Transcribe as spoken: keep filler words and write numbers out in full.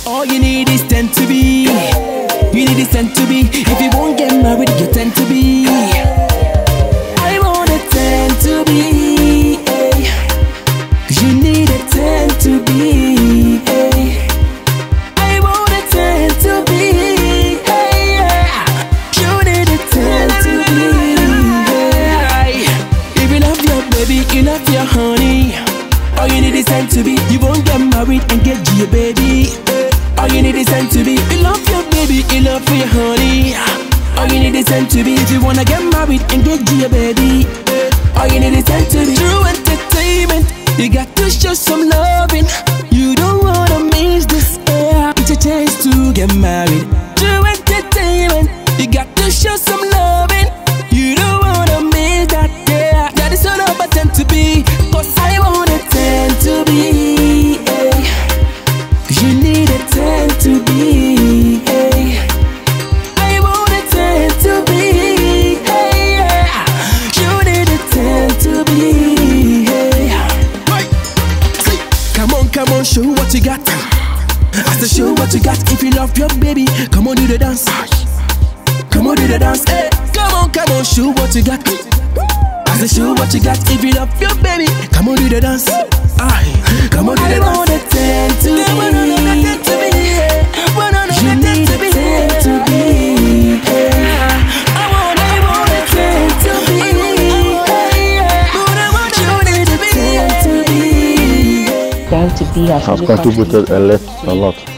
All you need is ten to be. You need is ten to be. If you won't get married, you tend to be. I want a ten to be. Hey. You need a ten to be. Hey. I want a ten to be. Hey, yeah. You need a ten to be. Hey. If you love your baby, you love your honey. All you need is ten to be. You won't get married and get you a baby. All you need is ten to be. You love your baby, you love for your honey. All you need is ten to be. If you wanna get married and get you a baby, all you need is ten to be. True entertainment, you got to show some loving. You don't wanna miss this air. It's a chance to get married. True entertainment, you got to show some loving. You don't wanna miss that air. That is all about ten to be. Cause I want a ten to be. Hey. You need a ten to be. Hey. I want a ten to be. Hey, yeah. You need a ten to be. Hey. Hey. See. Come on, come on, show what you got. I say show what you got. If you love your baby, come on, do the dance. Come on, do the dance. Hey. Come on, come on, show what you got. I say show what you got. If you love your baby, come on, do the dance. Aye. Come on, do the dance. I want a ten to be. You need a ten to be. I want, I want a ten to be. You need a ten to be. ten to be has contributed a lot. A lot.